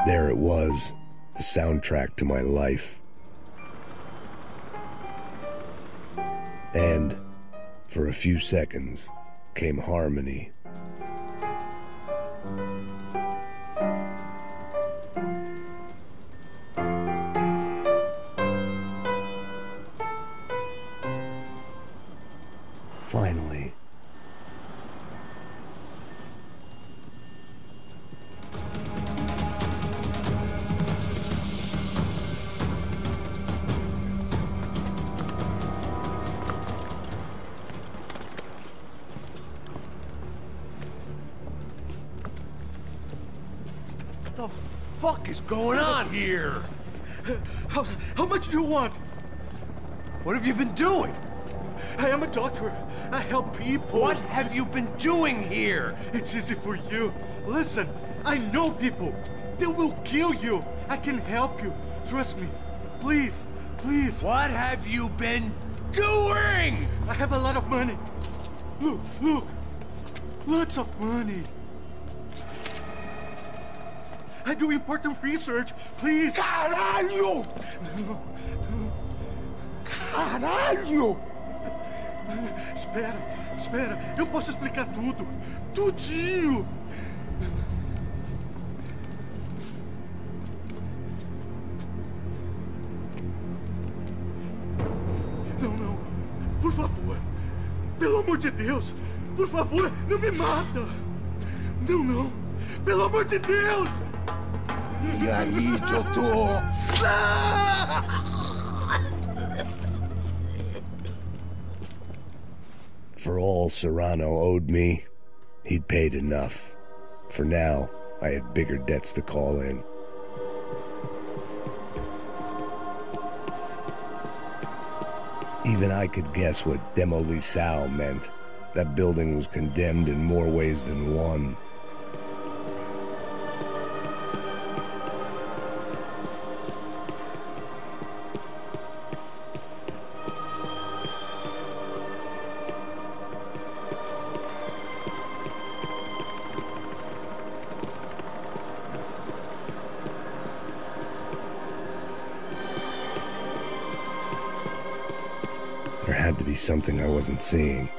There it was, the soundtrack to my life. And, for a few seconds, came harmony. Finally. What the fuck is going on here? How much do you want? What have you been doing? I am a doctor. I help people. What have you been doing here? It's easy for you. Listen, I know people. They will kill you. I can help you. Trust me. Please, please. What have you been doing? I have a lot of money. Look, look. Lots of money. I do important research. Please. Caralho! No, no. Caralho! Espera, espera. Eu posso explicar tudo. Tudinho. Não, não. Por favor. Pelo amor de Deus. Por favor, não me mata. Não, não. Pelo amor de Deus. E aí, doutor? For all Serrano owed me, he'd paid enough. For now, I had bigger debts to call in. Even I could guess what demolição meant. That building was condemned in more ways than one. There had to be something I wasn't seeing.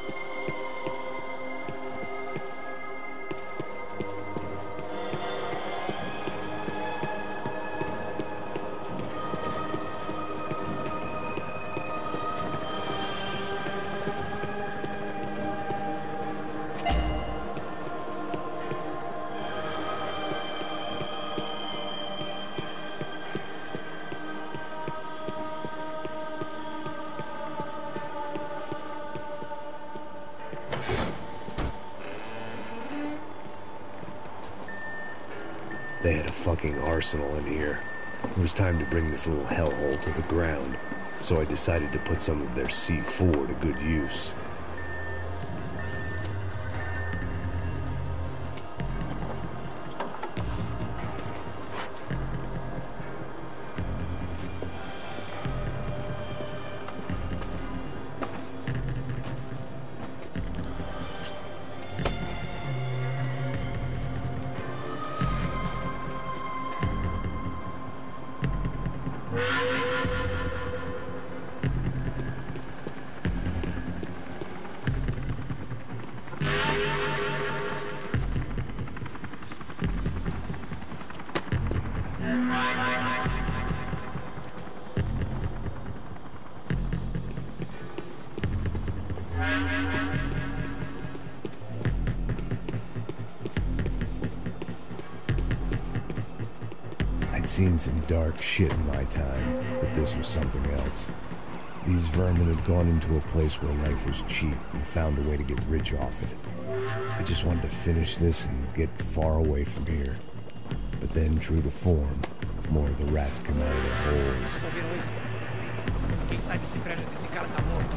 They had a fucking arsenal in here. It was time to bring this little hellhole to the ground, so I decided to put some of their C4 to good use. I'd seen some dark shit in my time, but this was something else. These vermin had gone into a place where life was cheap and found a way to get rich off it. I just wanted to finish this and get far away from here. But then, true to form, more of the rats come out of their holes. Quem sai desse prédio desse cara tá morto.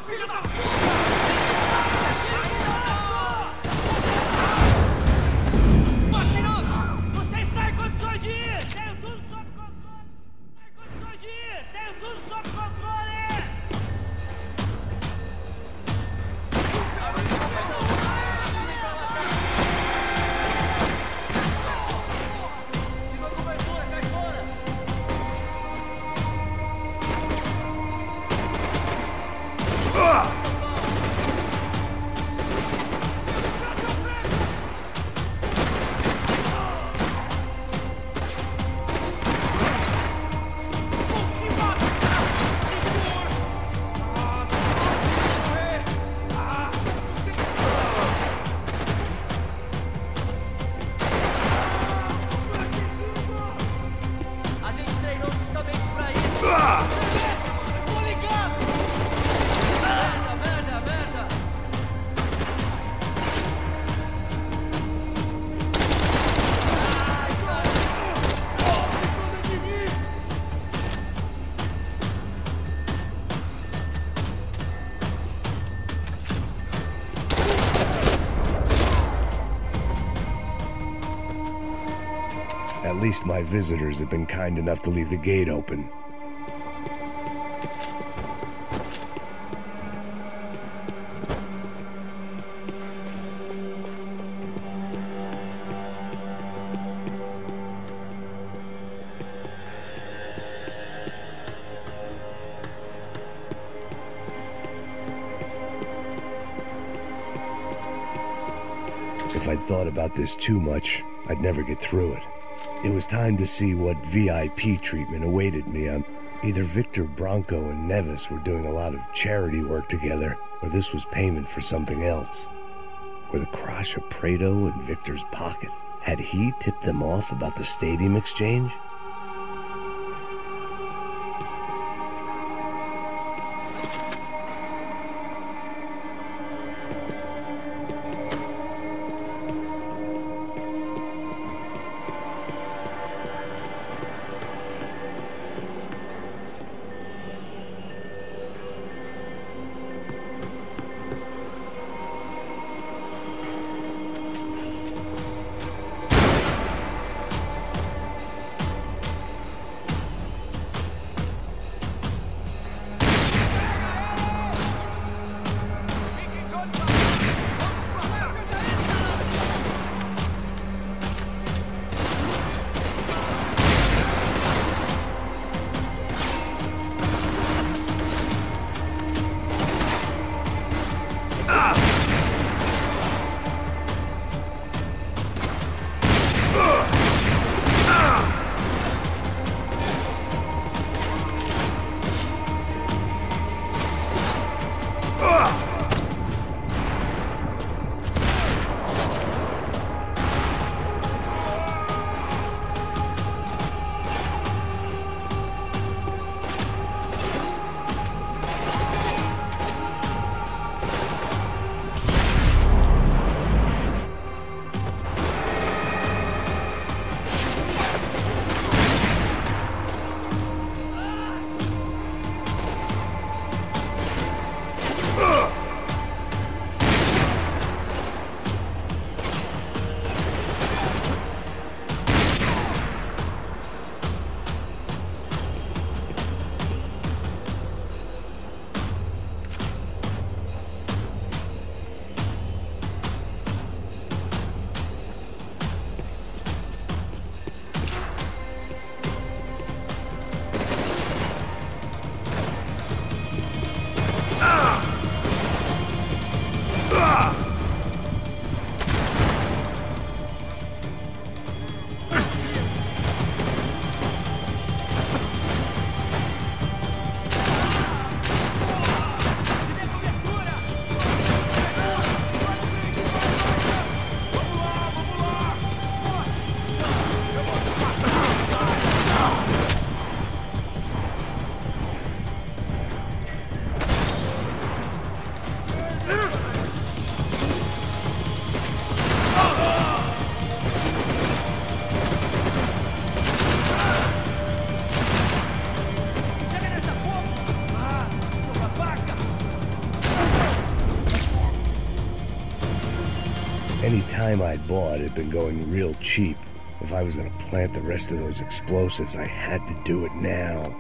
filho da puta! Bate não! Você está em condições de ir! Tenho tudo sob controle! Está em condições de ir! Tenho tudo sob controle! A gente treinou justamente pra isso! Eu tô ligado! Merda! Esconda de mim! At least my visitors have been kind enough to leave the gate open. If I'd thought about this too much, I'd never get through it. It was time to see what VIP treatment awaited me. Either Victor Bronco and Nevis were doing a lot of charity work together, or this was payment for something else. Were the Crash of Prado in Victor's pocket? Had he tipped them off about the stadium exchange? Any time I'd bought had been going real cheap. If I was gonna plant the rest of those explosives, I had to do it now.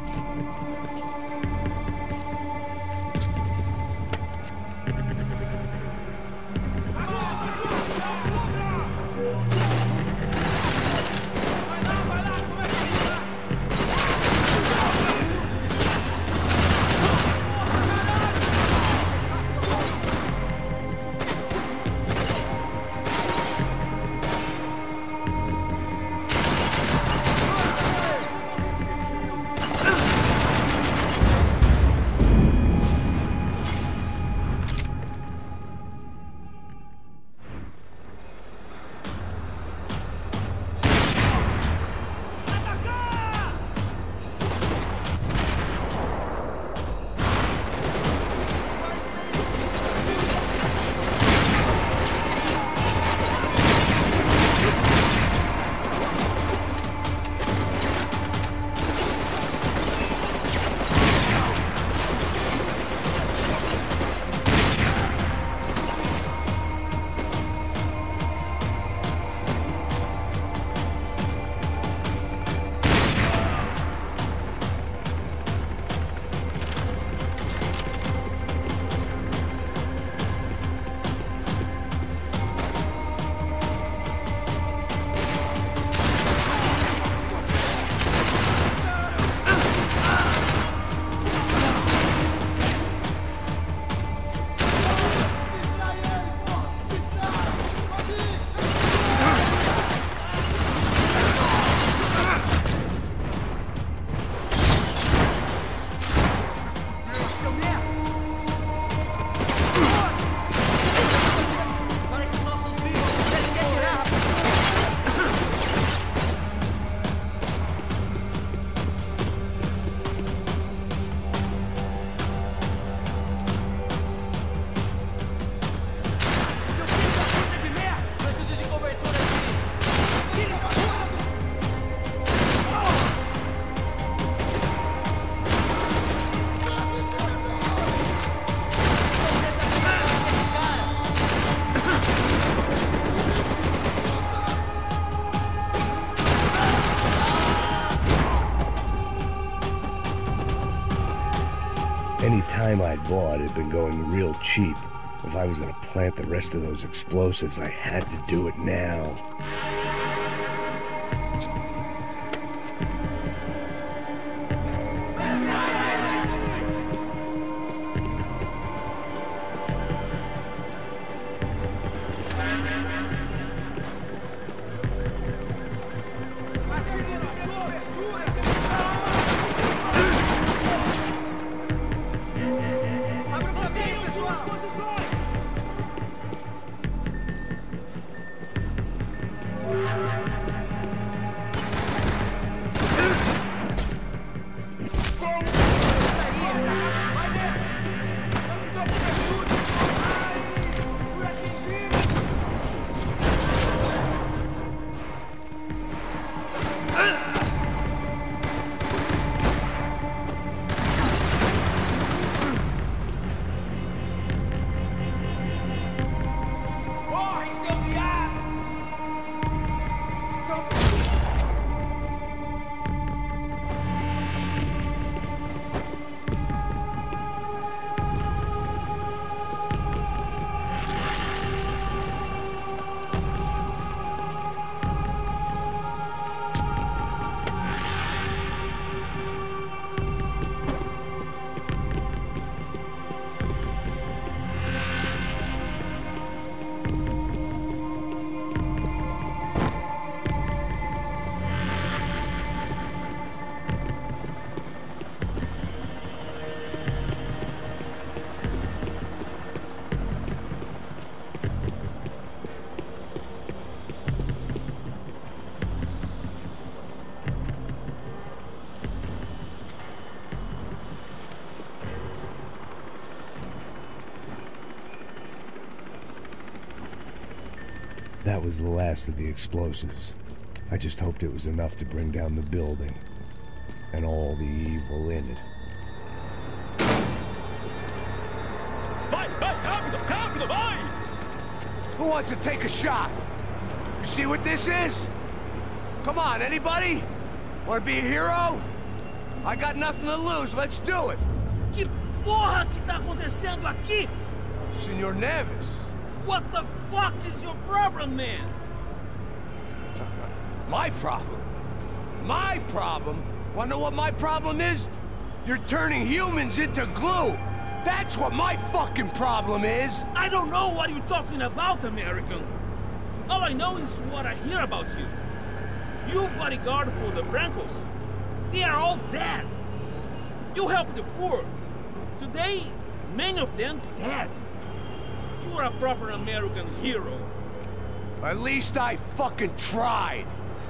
Any time I'd bought had been going real cheap. If I was gonna plant the rest of those explosives, I had to do it now. That was the last of the explosives. I just hoped it was enough to bring down the building and all the evil in it. Vai, vai, rápido, rápido, vai! wants to take a shot? You see what this is? Come on, anybody? Want to be a hero? I got nothing to lose, let's do it! Que porra que tá acontecendo aqui? Senor Neves. What the fuck is your problem, man? My problem? My problem? Wanna know what my problem is? You're turning humans into glue! That's what my fucking problem is! I don't know what you're talking about, American. All I know is what I hear about you. You bodyguard for the Brancos. They are all dead. You help the poor. Today, many of them dead. You are a proper American hero. At least I fucking tried.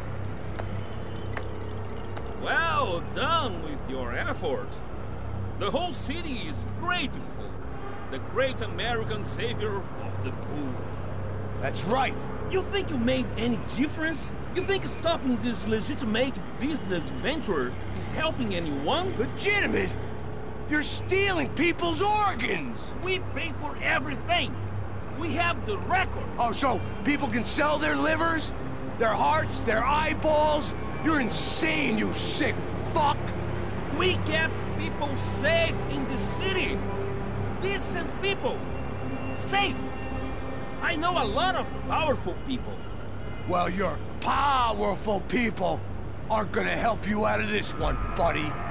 Well done with your effort. The whole city is grateful. The great American savior of the poor. That's right. You think you made any difference? You think stopping this legitimate business venture is helping anyone? Legitimate? You're stealing people's organs! We pay for everything. We have the record. Oh, so people can sell their livers? Their hearts? Their eyeballs? You're insane, you sick fuck! We kept people safe in the city. Decent people. Safe. I know a lot of powerful people. Well, your powerful people aren't gonna help you out of this one, buddy.